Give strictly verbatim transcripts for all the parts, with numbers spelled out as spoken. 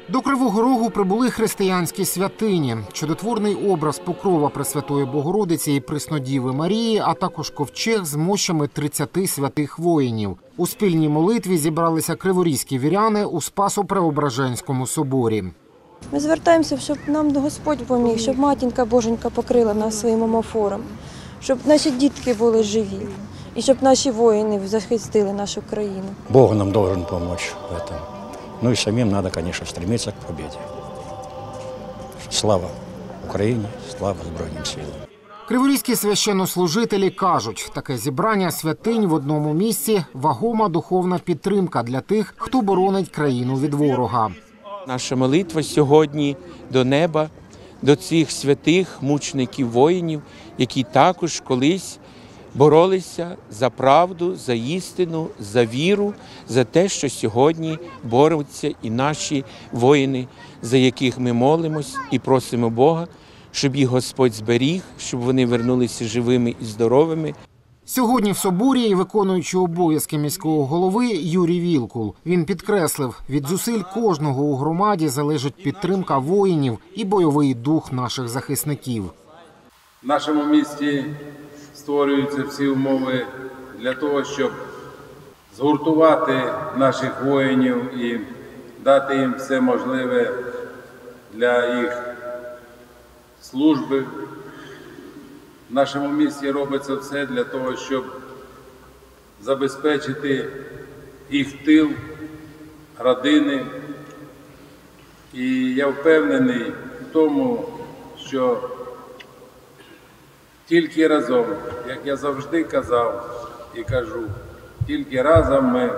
До Кривого Рогу прибули християнські святині. Чудотворний образ покрова Пресвятої Богородиці і Преснодіви Марії, а також ковчег з мощами тридцяти святих воїнів. У спільній молитві зібралися криворізькі віряни у Спасо-Преображенському соборі. Ми звертаємося, щоб нам Господь поміг, щоб Матінка Боженька покрила нас своїм омофором, щоб наші дітки були живі і щоб наші воїни захистили нашу країну. Бог нам должен помочь в этом. Ну и самим надо, конечно, стремиться к победе. Слава Україні, слава Збройним силам. Криворізькі священнослужителі кажуть, таке зібрання святинь в одному місці – вагома духовна підтримка для тих, хто боронить країну від ворога. Наша молитва сьогодні до неба, до цих святих мучеників воїнів, які також колись боролися за правду, за істину, за віру, за те, що сьогодні борються і наші воїни, за яких ми молимось і просимо Бога, щоб їх Господь зберіг, щоб вони вернулися живими і здоровими. Сьогодні в соборі і виконуючий обов'язки міського голови Юрій Вілкул. Він підкреслив, від зусиль кожного у громаді залежить підтримка воїнів і бойовий дух наших захисників. В нашому місті створюються всі умови для того, щоб згуртувати наших воїнів і дати їм все можливе для їх служби. В нашому місті робиться все для того, щоб забезпечити їх тил, родини. І я впевнений в тому, що тільки разом, як я завжди казав і кажу, тільки разом ми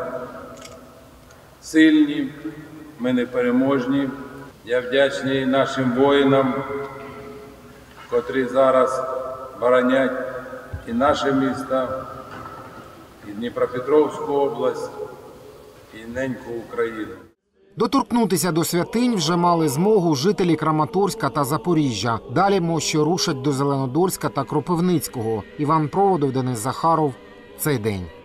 сильні, ми непереможні. Я вдячний нашим воїнам, котрі зараз боронять і наше місто, і Дніпропетровську область, і неньку Україну. Доторкнутися до святинь вже мали змогу жителі Краматорська та Запоріжжя. Далі мощі рушать до Зеленодольська та Кропивницького. Іван Проводов, Денис Захаров. Цей день.